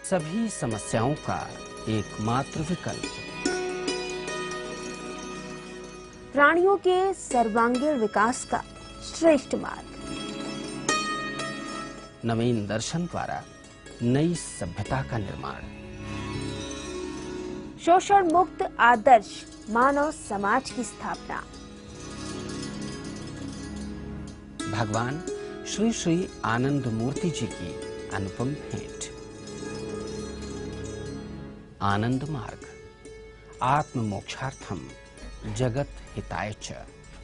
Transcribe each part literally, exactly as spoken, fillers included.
सभी समस्याओं का एकमात्र विकल्प। प्राणियों के सर्वांगीण विकास का श्रेष्ठ मार्ग। नवीन दर्शन द्वारा नई सभ्यता का निर्माण। शोषण मुक्त आदर्श मानव समाज की स्थापना। भगवान श्री श्री आनंद मूर्ति जी की अनुपम भेंट। आनंद मार्ग, आत्म मोक्षार्थम जगत हिताय च।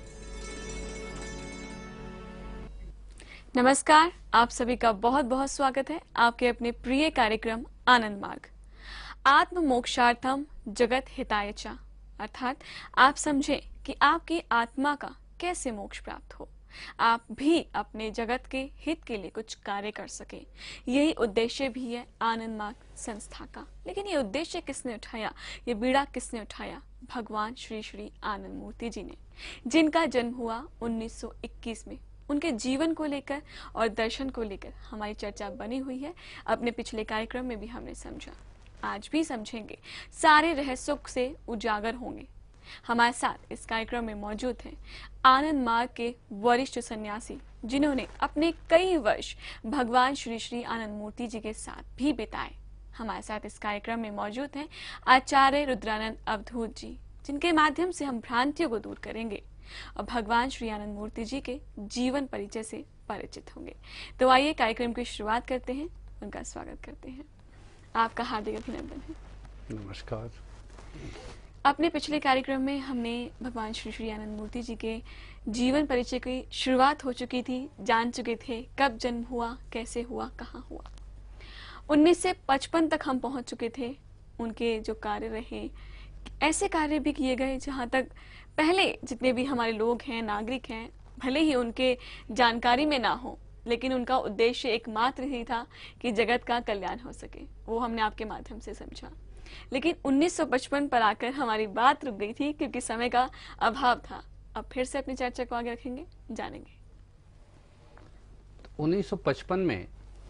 नमस्कार, आप सभी का बहुत बहुत स्वागत है आपके अपने प्रिय कार्यक्रम आनंद मार्ग, आत्म मोक्षार्थम जगत हिताय च। अर्थात आप समझें कि आपकी आत्मा का कैसे मोक्ष प्राप्त हो, आप भी अपने जगत के हित के लिए कुछ कार्य कर सके। यही उद्देश्य भी है आनंद मार्ग संस्था का। लेकिन ये उद्देश्य किसने उठाया, ये बीड़ा किसने उठाया? भगवान श्री श्री आनंदमूर्ति जी ने, जिनका जन्म हुआ उन्नीस सौ इक्कीस में। उनके जीवन को लेकर और दर्शन को लेकर हमारी चर्चा बनी हुई है। अपने पिछले कार्यक्रम में भी हमने समझा, आज भी समझेंगे, सारे रहस्यों से उजागर होंगे। हमारे साथ इस कार्यक्रम में मौजूद हैं आनंद मार्ग के वरिष्ठ सन्यासी, जिन्होंने अपने कई वर्ष भगवान श्री श्री आनंदमूर्ति जी के साथ भी बिताए। हमारे साथ इस कार्यक्रम में मौजूद हैं आचार्य रुद्रानंद अवधूत जी, जिनके माध्यम से हम भ्रांतियों को दूर करेंगे और भगवान श्री आनंदमूर्ति जी के जीवन परिचय से परिचित होंगे। तो आइए कार्यक्रम की शुरुआत करते हैं, उनका स्वागत करते हैं। आपका हार्दिक अभिनंदन है। नमस्कार। अपने पिछले कार्यक्रम में हमने भगवान श्री श्री आनंदमूर्ति जी के जीवन परिचय की शुरुआत हो चुकी थी, जान चुके थे कब जन्म हुआ, कैसे हुआ, कहाँ हुआ। उन्नीस से पचपन तक हम पहुंच चुके थे। उनके जो कार्य रहे, ऐसे कार्य भी किए गए जहां तक पहले जितने भी हमारे लोग हैं, नागरिक हैं, भले ही उनके जानकारी में ना हो, लेकिन उनका उद्देश्य एकमात्र ही था कि जगत का कल्याण हो सके। वो हमने आपके माध्यम से समझा। लेकिन उन्नीस सौ पचपन पर आकर हमारी बात रुक गई थी, क्योंकि समय का अभाव था। अब फिर से अपनी चर्चा को आगे रखेंगे, जानेंगे। उन्नीस सौ पचपन में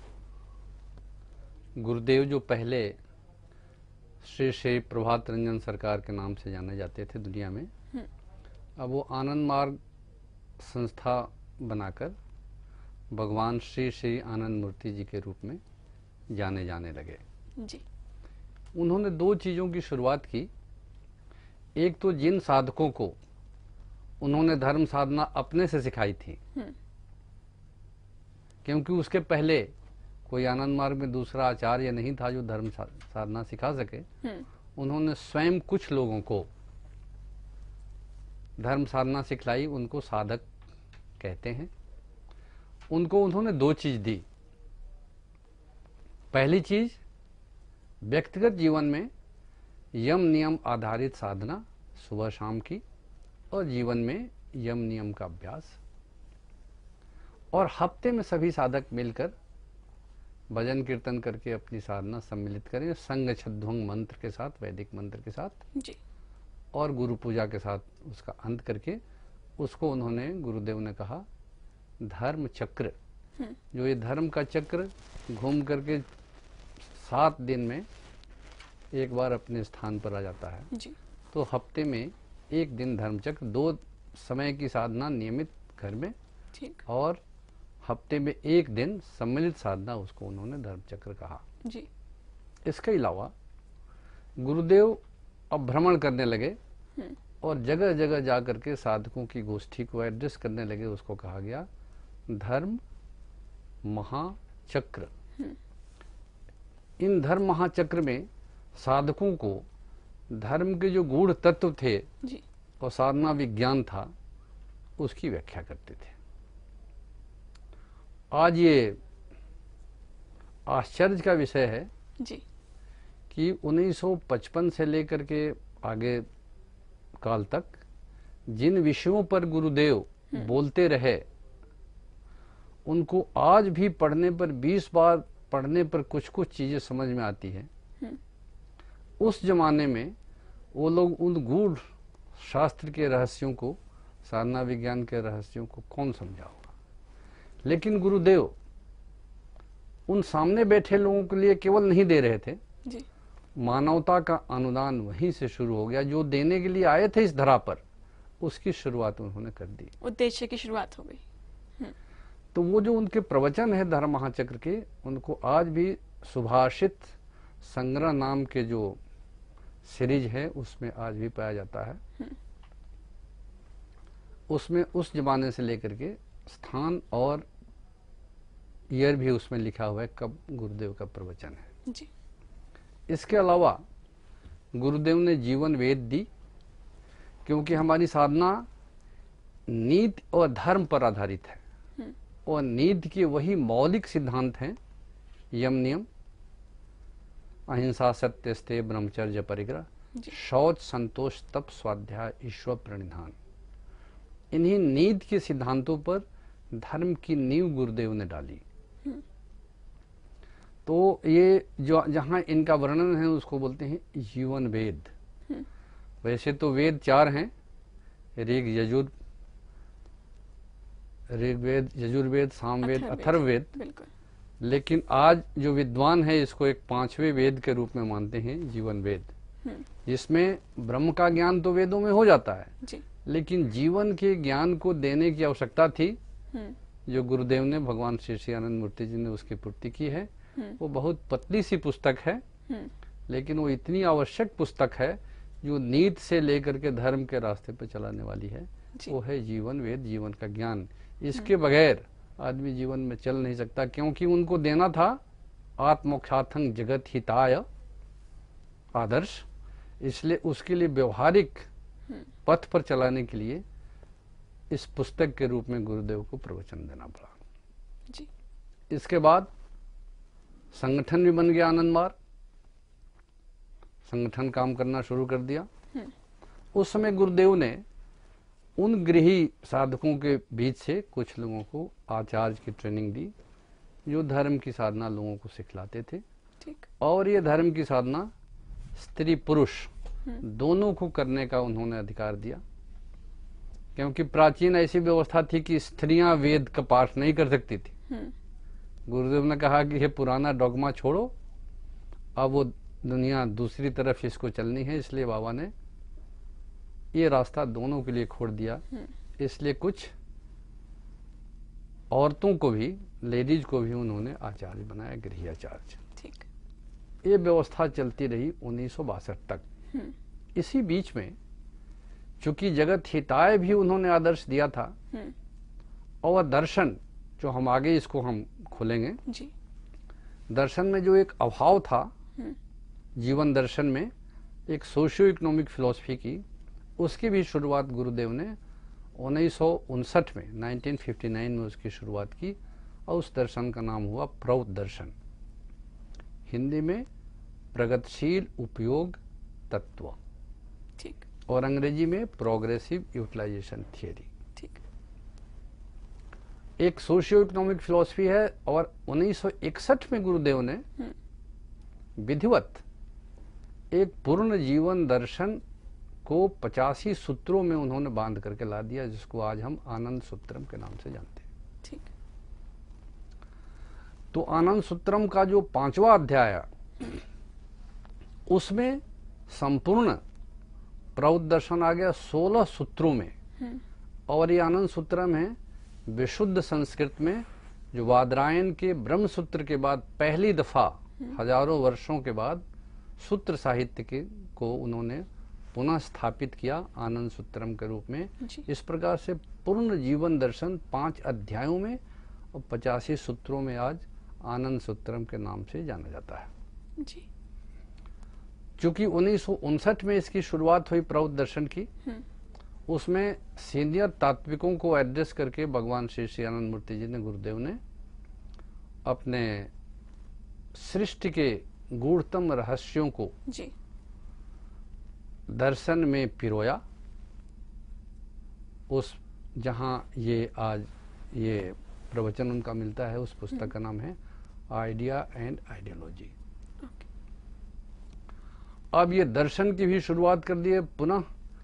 गुरुदेव, जो पहले श्री श्री प्रभात रंजन सरकार के नाम से जाने जाते थे दुनिया में, अब वो आनंद मार्ग संस्था बनाकर भगवान श्री श्री आनंदमूर्ति जी के रूप में जाने जाने लगे जी। उन्होंने दो चीज़ों की शुरुआत की। एक तो जिन साधकों को उन्होंने धर्म साधना अपने से सिखाई थी, क्योंकि उसके पहले कोई आनंद मार्ग में दूसरा आचार्य नहीं था जो धर्म साधना सिखा सके। उन्होंने स्वयं कुछ लोगों को धर्म साधना सिखलाई, उनको साधक कहते हैं। उनको उन्होंने दो चीज दी। पहली चीज, व्यक्तिगत जीवन में यम नियम आधारित साधना सुबह शाम की, और जीवन में यम नियम का अभ्यास। और हफ्ते में सभी साधक मिलकर भजन कीर्तन करके अपनी साधना सम्मिलित करें, संग छद्वंग मंत्र के साथ, वैदिक मंत्र के साथ जी, और गुरु पूजा के साथ उसका अंत करके उसको उन्होंने, गुरुदेव ने कहा, धर्म चक्र। जो ये धर्म का चक्र घूम करके सात दिन में एक बार अपने स्थान पर आ जाता है जी। तो हफ्ते में एक दिन धर्म चक्र, दो समय की साधना नियमित घर में, ठीक, और हफ्ते में एक दिन सम्मिलित साधना, उसको उन्होंने धर्म चक्र कहा जी। इसके अलावा गुरुदेव अब भ्रमण करने लगे और जगह जगह जाकर के साधकों की गोष्ठी को एड्रेस करने लगे। उसको कहा गया धर्म महाचक्र। इन धर्म महाचक्र में साधकों को धर्म के जो गूढ़ तत्व थे जी, और साधना विज्ञान था, उसकी व्याख्या करते थे। आज ये आश्चर्य का विषय है जी कि उन्नीस सौ पचपन से लेकर के आगे काल तक जिन विषयों पर गुरुदेव बोलते रहे, उनको आज भी पढ़ने पर, बीस बार पढ़ने पर कुछ कुछ चीजें समझ में आती है। उस जमाने में वो लोग उन गूढ़ शास्त्र के रहस्यों को, साधना विज्ञान के रहस्यों को कौन समझा होगा। लेकिन गुरुदेव उन सामने बैठे लोगों के लिए केवल नहीं दे रहे थे जी। मानवता का अनुदान वहीं से शुरू हो गया। जो देने के लिए आए थे इस धरा पर, उसकी शुरुआत उन्होंने कर दी, उद्देश्य की शुरुआत हो गई। तो वो जो उनके प्रवचन है धर्म महाचक्र के, उनको आज भी सुभाषित संग्रह नाम के जो सीरीज है उसमें आज भी पाया जाता है। उसमें उस जमाने से लेकर के स्थान और ईयर भी उसमें लिखा हुआ है कब गुरुदेव का प्रवचन है जी। इसके अलावा गुरुदेव ने जीवन वेद दी, क्योंकि हमारी साधना नीति और धर्म पर आधारित है, और नीति के वही मौलिक सिद्धांत हैं यम नियम, अहिंसा, सत्य, स्तेय, ब्रह्मचर्य, परिग्रह, शौच, संतोष, तप, स्वाध्याय, ईश्वर प्रणिधान। इन्हीं नीति के सिद्धांतों पर धर्म की नींव गुरुदेव ने डाली। तो ये जो जहां इनका वर्णन है उसको बोलते हैं जीवन वेद। वैसे तो वेद चार हैं, ऋग, यजुर ऋग्वेद, यजुर्वेद, सामवेद, अथर्ववेद, लेकिन आज जो विद्वान है इसको एक पांचवें वेद के रूप में मानते हैं, जीवन वेद, जिसमें ब्रह्म का ज्ञान तो वेदों में हो जाता है जी। लेकिन जीवन के ज्ञान को देने की आवश्यकता थी, जो गुरुदेव ने, भगवान श्री श्री आनंद मूर्ति जी ने उसकी पूर्ति की है। वो बहुत पतली सी पुस्तक है, लेकिन वो इतनी आवश्यक पुस्तक है जो नीति से लेकर के धर्म के रास्ते पर चलाने वाली है। वो है जीवन वेद, जीवन का ज्ञान। इसके बगैर आदमी जीवन में चल नहीं सकता, क्योंकि उनको देना था आत्मोक्षार्थं जगत हिताय आदर्श। इसलिए उसके लिए व्यवहारिक पथ पर चलाने के लिए इस पुस्तक के रूप में गुरुदेव को प्रवचन देना पड़ा जी। इसके बाद संगठन भी बन गया आनंद मार्ग, संगठन काम करना शुरू कर दिया। उस समय गुरुदेव ने उन गृही साधकों के बीच से कुछ लोगों को आचार्य की ट्रेनिंग दी, जो धर्म की साधना लोगों को सिखलाते थे। ठीक। और ये धर्म की साधना स्त्री पुरुष दोनों को करने का उन्होंने अधिकार दिया, क्योंकि प्राचीन ऐसी व्यवस्था थी कि स्त्रियां वेद का पाठ नहीं कर सकती थी। गुरुदेव ने कहा कि ये पुराना डॉगमा छोड़ो, अब वो दुनिया दूसरी तरफ इसको चलनी है, इसलिए बाबा ने ये रास्ता दोनों के लिए खोल दिया। इसलिए कुछ औरतों को भी, लेडीज को भी उन्होंने आचार्य बनाया, गृह आचार्य। ठीक। ये व्यवस्था चलती रही उन्नीस सौ बासठ तक। इसी बीच में चूंकि जगत हिताय भी उन्होंने आदर्श दिया था, और दर्शन जो हम आगे इसको हम खोलेंगे जी। दर्शन में जो एक अभाव था, जीवन दर्शन में एक सोशियो इकोनॉमिक फिलॉसफी की, उसकी भी शुरुआत गुरुदेव ने उन्नीस सौ उनसठ में, उन्नीस सौ उनसठ में उसकी शुरुआत की, और उस दर्शन का नाम हुआ प्रौत दर्शन, हिंदी में प्रगतिशील उपयोग तत्व, ठीक। और अंग्रेजी में प्रोग्रेसिव यूटिलाइजेशन थियरी। ठीक। एक सोशियो इकोनॉमिक फिलॉसफी है, और उन्नीस सौ इकसठ में गुरुदेव ने विधिवत एक पूर्ण जीवन दर्शन को पचासी सूत्रों में उन्होंने बांध करके ला दिया, जिसको आज हम आनंद सूत्रम के नाम से जानते हैं। ठीक। तो आनंद सूत्रम का जो पांचवा अध्याय है, उसमें संपूर्ण प्रौत दर्शन आ गया सोलह सूत्रों में। और ये आनंद सूत्रम है विशुद्ध संस्कृत में, जो वादरायण के ब्रह्म सूत्र के बाद पहली दफा हजारों वर्षों के बाद सूत्र साहित्य के को उन्होंने पुनः स्थापित किया आनंद सूत्रम के रूप में। इस प्रकार से पूर्ण जीवन दर्शन पांच अध्यायों में और पचासी सूत्रों में आज आनंद सूत्रम के नाम से जाना जाता है जी। चूंकि उन्नीस सौ उनसठ में इसकी शुरुआत हुई प्रौत दर्शन की, उसमें सीनियर तात्विकों को एड्रेस करके भगवान श्री श्री आनंद मूर्ति जी ने, गुरुदेव ने अपने सृष्टि के गूढ़तम रहस्यों को जी। दर्शन में पिरोया। उस जहां ये आज ये प्रवचन उनका मिलता है, उस पुस्तक का नाम है आइडिया एंड आइडियोलॉजी। अब ये दर्शन की भी शुरुआत कर दी है, पुनः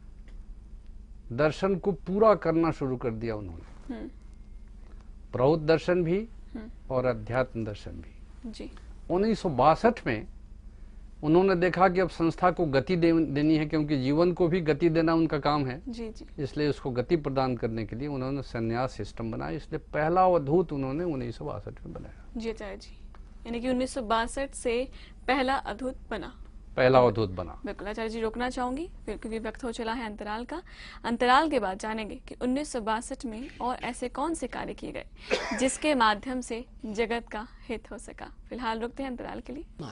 दर्शन को पूरा करना शुरू कर दिया उन्होंने, प्रौत दर्शन भी और अध्यात्म दर्शन भी। जी। उन्नीस सौ बासठ में उन्होंने देखा कि अब संस्था को गति दे, देनी है, क्योंकि जीवन को भी गति देना उनका काम है। जी जी। इसलिए उसको गति प्रदान करने के लिए उन्होंने संन्यास सिस्टम बनाया। इसलिए पहला अवधूत उन्होंने उन्नीस सौ बासठ में बनाया। जी आचार्य जी, यानी कि उन्नीस सौ बासठ से पहला अवधूत बना, पहला अवधूत बना। बिल्कुल आचार्य जी, रोकना चाहूंगी फिर, क्योंकि वक्त हो चला है अंतराल का। अंतराल के बाद जानेंगे कि उन्नीस सौ बासठ में और ऐसे कौन से कार्य किए गए जिसके माध्यम से जगत का हित हो सका। फिलहाल रुकते हैं अंतराल के लिए।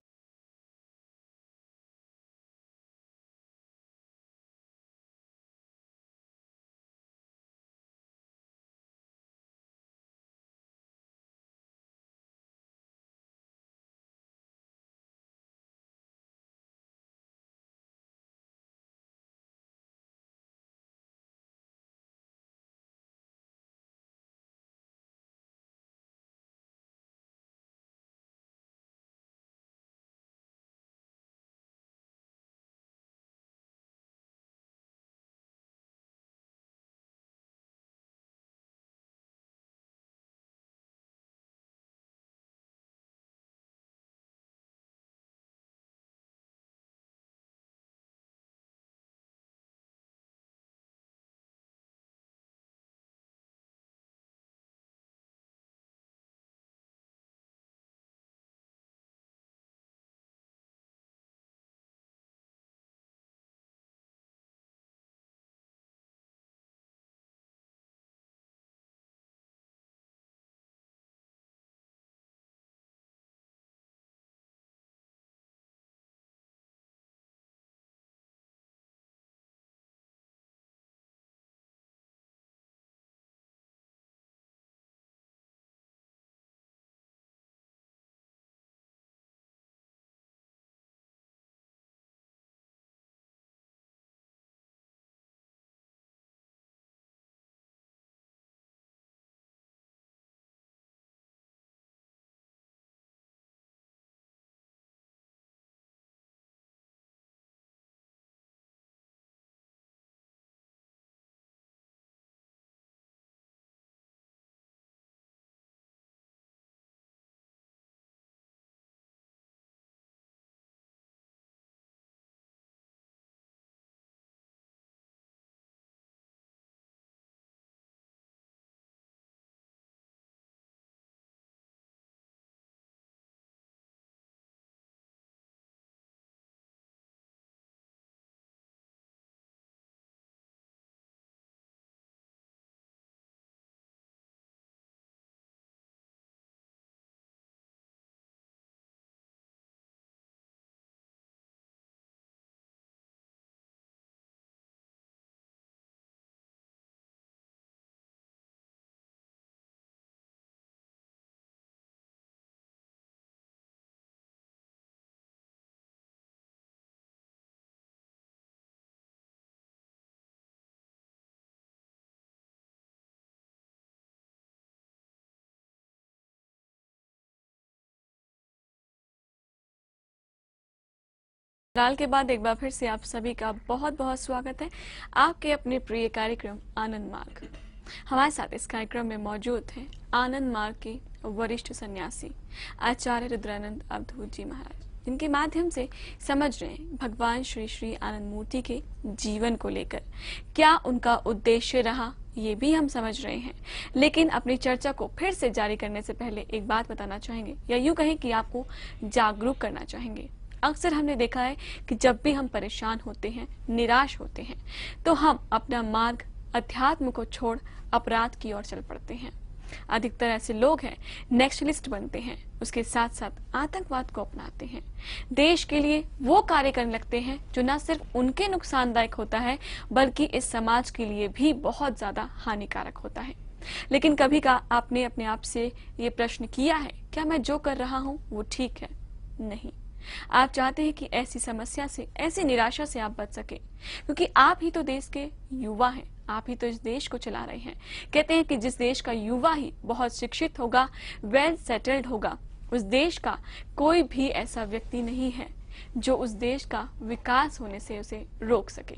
अंतराल के बाद एक बार फिर से आप सभी का बहुत बहुत स्वागत है आपके अपने प्रिय कार्यक्रम आनंद मार्ग। हमारे साथ इस कार्यक्रम में मौजूद हैं आनंद मार्ग के वरिष्ठ सन्यासी आचार्य रुद्रानंद अवधूत जी महाराज, जिनके माध्यम से समझ रहे हैं भगवान श्री श्री आनंदमूर्ति के जीवन को लेकर क्या उनका उद्देश्य रहा, ये भी हम समझ रहे हैं। लेकिन अपनी चर्चा को फिर से जारी करने से पहले एक बात बताना चाहेंगे, या यूं कहें कि आपको जागरूक करना चाहेंगे। अक्सर हमने देखा है कि जब भी हम परेशान होते हैं, निराश होते हैं, तो हम अपना मार्ग अध्यात्म को छोड़ अपराध की ओर चल पड़ते हैं। अधिकतर ऐसे लोग हैं नेक्स्टलिस्ट बनते हैं, उसके साथ साथ आतंकवाद को अपनाते हैं, देश के लिए वो कार्य करने लगते हैं जो न सिर्फ उनके नुकसानदायक होता है बल्कि इस समाज के लिए भी बहुत ज्यादा हानिकारक होता है। लेकिन कभी का आपने अपने आप से ये प्रश्न किया है, क्या मैं जो कर रहा हूँ वो ठीक है? नहीं। आप चाहते हैं कि ऐसी समस्या से, ऐसी निराशा से आप बच सके, क्योंकि आप ही तो देश के युवा हैं, आप ही तो इस देश को चला रहे हैं। कहते हैं कि जिस देश का युवा ही बहुत शिक्षित होगा, वेल सेटल्ड होगा, उस देश का कोई भी ऐसा व्यक्ति नहीं है जो उस देश का विकास होने से उसे रोक सके।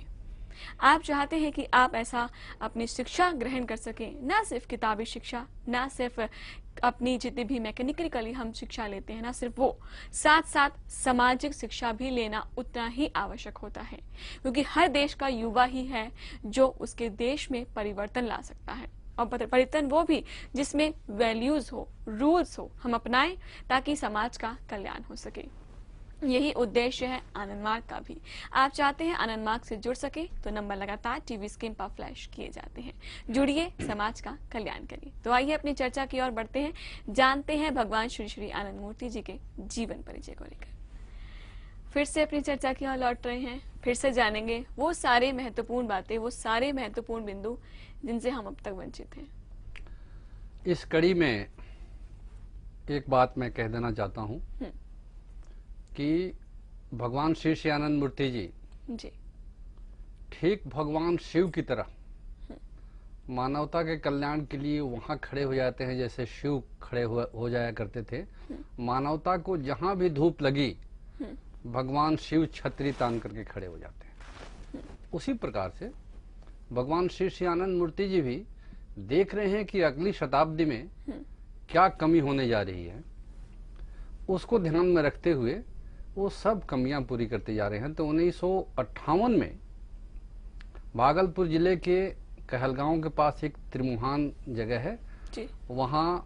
आप चाहते हैं कि आप ऐसा अपनी शिक्षा ग्रहण कर सकें, न सिर्फ किताबी शिक्षा, न सिर्फ अपनी जितनी भी मैकेनिकली हम शिक्षा लेते हैं ना, सिर्फ वो, साथ साथ सामाजिक शिक्षा भी लेना उतना ही आवश्यक होता है, क्योंकि हर देश का युवा ही है जो उसके देश में परिवर्तन ला सकता है। और परिवर्तन वो भी जिसमें वैल्यूज हो, रूल्स हो, हम अपनाएं ताकि समाज का कल्याण हो सके। यही उद्देश्य है आनंद मार्ग का भी। आप चाहते हैं आनंद मार्ग से जुड़ सके तो नंबर लगातार टीवी स्क्रीन पर फ्लैश किए जाते हैं। जुड़िए, समाज का कल्याण करिए। तो आइए अपनी चर्चा की ओर बढ़ते हैं, जानते हैं भगवान श्री श्री आनंदमूर्ति जी के जीवन परिचय को लेकर। फिर से अपनी चर्चा की ओर लौट रहे हैं, फिर से जानेंगे वो सारे महत्वपूर्ण बातें, वो सारे महत्वपूर्ण बिंदु जिनसे हम अब तक वंचित हैं। इस कड़ी में एक बात मैं कह देना चाहता हूँ कि भगवान श्री श्री आनंदमूर्ति जी जी ठीक भगवान शिव की तरह मानवता के कल्याण के लिए वहां खड़े हो जाते हैं जैसे शिव खड़े हो, हो जाया करते थे। मानवता को जहां भी धूप लगी भगवान शिव छतरी तान करके खड़े हो जाते हैं। उसी प्रकार से भगवान श्री श्री आनंदमूर्ति जी भी देख रहे हैं कि अगली शताब्दी में क्या कमी होने जा रही है, उसको ध्यान में रखते हुए वो सब कमियां पूरी करते जा रहे हैं। तो उन्नीस सौ अट्ठावन में भागलपुर जिले के कहलगांव के पास एक त्रिमुहान जगह है जी। वहां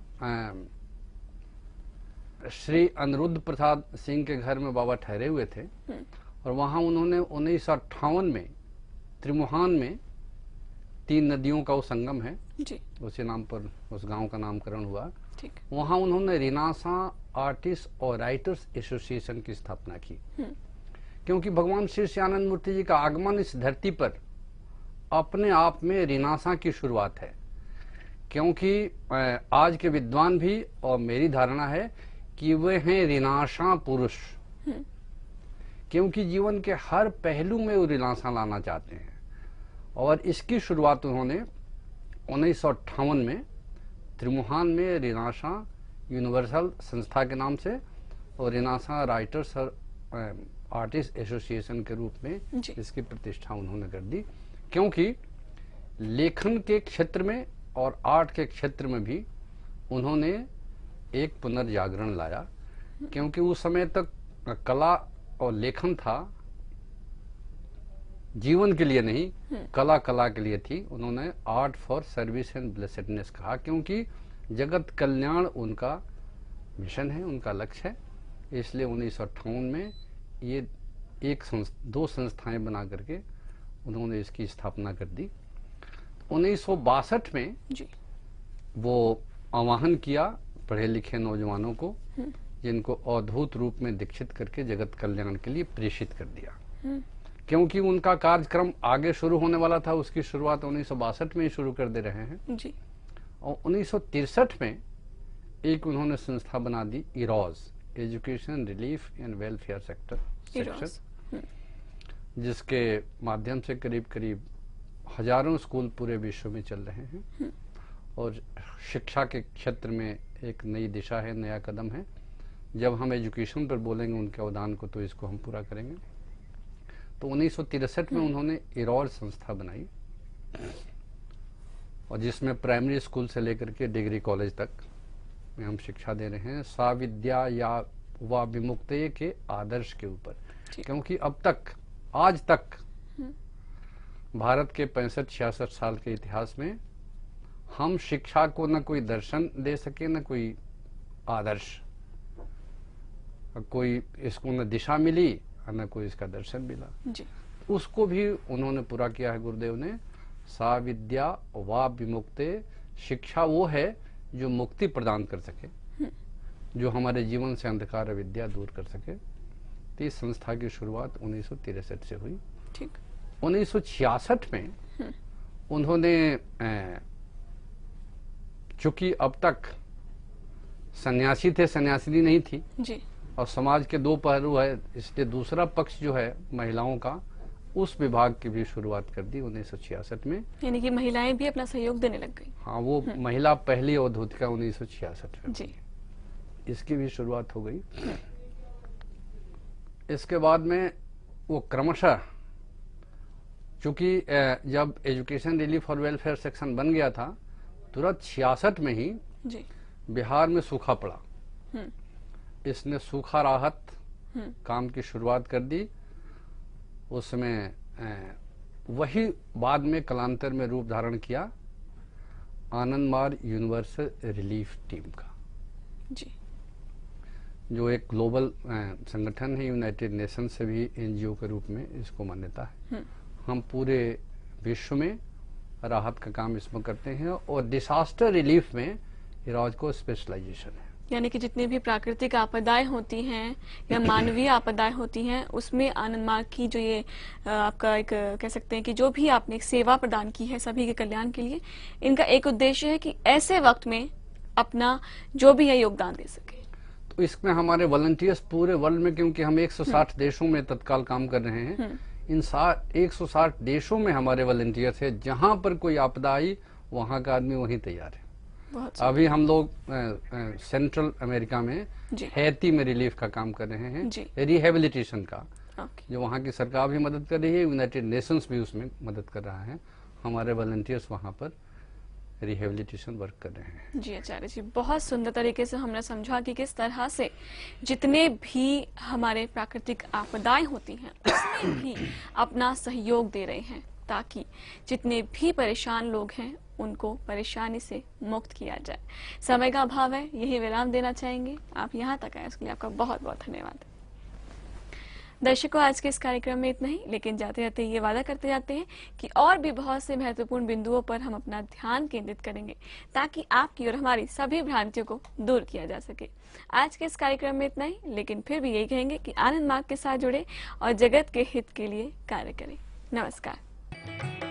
श्री अनिरुद्ध प्रसाद सिंह के घर में बाबा ठहरे हुए थे और वहां उन्होंने उन्नीस सौ अट्ठावन में त्रिमुहान में तीन नदियों का वो संगम है जी। उसी नाम पर उस गांव का नामकरण हुआ। ठीक। वहां उन्होंने रिनासा आर्टिस्ट और राइटर्स एसोसिएशन की स्थापना की, क्योंकि भगवान श्री श्री आनंदमूर्ति जी का आगमन इस धरती पर अपने आप में रिनासा की शुरुआत है। क्योंकि आज के विद्वान भी और मेरी धारणा है कि वे हैं रिनासा पुरुष, क्योंकि जीवन के हर पहलू में वो रिनासा लाना चाहते हैं। और इसकी शुरुआत उन्होंने उन्नीस सौ अट्ठावन में त्रिमुहान में रिनासा यूनिवर्सल संस्था के नाम से और रिनासा राइटर्स और आर्टिस्ट एसोसिएशन के रूप में इसकी प्रतिष्ठा उन्होंने कर दी। क्योंकि लेखन के क्षेत्र में और आर्ट के क्षेत्र में भी उन्होंने एक पुनर्जागरण लाया, क्योंकि उस समय तक कला और लेखन था जीवन के लिए नहीं, कला कला के लिए थी। उन्होंने art for service and blessedness कहा, क्योंकि जगत कल्याण उनका मिशन है, उनका लक्ष्य है। इसलिए उन्नीस सौ अट्ठावन में ये एक संस्थ, दो संस्थाएं बना करके उन्होंने इसकी स्थापना कर दी। उन्नीस सौ बासठ में जी। वो आह्वान किया पढ़े लिखे नौजवानों को, जिनको अद्भुत रूप में दीक्षित करके जगत कल्याण के लिए प्रेषित कर दिया। क्योंकि उनका कार्यक्रम आगे शुरू होने वाला था, उसकी शुरुआत उन्नीस सौ बासठ में ही शुरू कर दे रहे हैं जी। और उन्नीस सौ तिरसठ में एक उन्होंने संस्था बना दी, इरोज, education relief and welfare sector section, जिसके माध्यम से करीब करीब हजारों स्कूल पूरे विश्व में चल रहे हैं और शिक्षा के क्षेत्र में एक नई दिशा है, नया कदम है। जब हम एजुकेशन पर बोलेंगे उनके अवदान को तो इसको हम पूरा करेंगे। तो उन्नीस सौ तिरसठ में उन्होंने इरोज संस्था बनाई और जिसमें प्राइमरी स्कूल से लेकर के डिग्री कॉलेज तक में हम शिक्षा दे रहे हैं साविद्या या व विमुक्ति के आदर्श के ऊपर। क्योंकि अब तक, आज तक भारत के पैंसठ छियासठ साल के इतिहास में हम शिक्षा को न कोई दर्शन दे सके, न कोई आदर्श, कोई इसको न दिशा मिली न कोई इसका दर्शन मिला जी। उसको भी उन्होंने पूरा किया है गुरुदेव ने। सा विद्या वा विमुक्ते, शिक्षा वो है जो मुक्ति प्रदान कर सके, जो हमारे जीवन से अंधकार विद्या दूर कर सके। तो इस संस्था की शुरुआत उन्नीस सौ तिरसठ से हुई। ठीक। उन्नीस सौ छियासठ में उन्होंने, चूंकि अब तक सन्यासी थे, सन्यासिनी नहीं थी जी। और समाज के दो पहलू है, इसलिए दूसरा पक्ष जो है महिलाओं का, उस विभाग की भी शुरुआत कर दी उन्नीस सौ छियासठ में। यानी कि महिलाएं भी अपना सहयोग देने लग गई। हाँ, वो महिला पहली अवधूतिका उन्नीस सौ छियासठ में जी। इसकी भी शुरुआत हो गई। इसके बाद में वो क्रमशः, चूंकि जब एजुकेशन रिलीफ और वेलफेयर सेक्शन बन गया था, तुरंत छियासठ में ही जी। बिहार में सूखा पड़ा, इसने सूखा राहत काम की शुरुआत कर दी। उसमें वही बाद में कालांतर में रूप धारण किया आनंद मार्ग यूनिवर्सल रिलीफ टीम का, जी, जो एक ग्लोबल संगठन है, यूनाइटेड नेशन से भी एनजीओ के रूप में इसको मान्यता है। हम पूरे विश्व में राहत का काम इसमें करते हैं और डिसास्टर रिलीफ में इराज को स्पेशलाइजेशन है। यानी कि जितनी भी प्राकृतिक आपदाएं होती हैं या मानवीय आपदाएं होती हैं, उसमें आनंद मार्ग की जो ये आपका एक कह सकते हैं कि जो भी आपने एक सेवा प्रदान की है सभी के कल्याण के लिए, इनका एक उद्देश्य है कि ऐसे वक्त में अपना जो भी है योगदान दे सके। तो इसमें हमारे वॉलंटियर्स पूरे वर्ल्ड में, क्योंकि हम एक सौ साठ देशों में तत्काल काम कर रहे हैं, इन एक सौ साठ देशों में हमारे वॉलंटियर्स है। जहां पर कोई आपदा आई वहां का आदमी वहीं तैयार है। अभी हम लोग सेंट्रल अमेरिका में हैती में रिलीफ का काम कर रहे हैं, रिहेबिलिटेशन का, जो वहाँ की सरकार भी मदद कर रही है, यूनाइटेड नेशंस भी उसमें मदद कर रहा है। हमारे वॉलंटियर्स वहाँ पर रिहेबिलिटेशन वर्क कर रहे हैं। जी आचार्य जी, बहुत सुंदर तरीके से हमने समझा कि किस तरह से जितने भी हमारे प्राकृतिक आपदाएं होती हैं उसमें भी अपना सहयोग दे रहे हैं, ताकि जितने भी परेशान लोग हैं उनको परेशानी से मुक्त किया जाए। समय का अभाव है, यही विराम देना चाहेंगे। आप यहाँ तक आए उसके लिए आपका बहुत बहुत धन्यवाद। दर्शकों, आज के इस कार्यक्रम में इतना ही, लेकिन जाते जाते ये वादा करते जाते हैं कि और भी बहुत से महत्वपूर्ण बिंदुओं पर हम अपना ध्यान केंद्रित करेंगे, ताकि आपकी और हमारी सभी भ्रांतियों को दूर किया जा सके। आज के इस कार्यक्रम में इतना ही, लेकिन फिर भी यही कहेंगे कि आनंद मार्ग के साथ जुड़े और जगत के हित के लिए कार्य करें। नमस्कार।